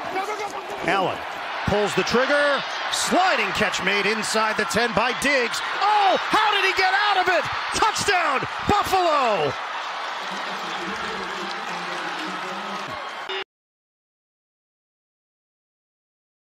Allen pulls the trigger. Sliding catch made inside the 10 by Diggs. Oh, how did he get out of it? Touchdown, Buffalo!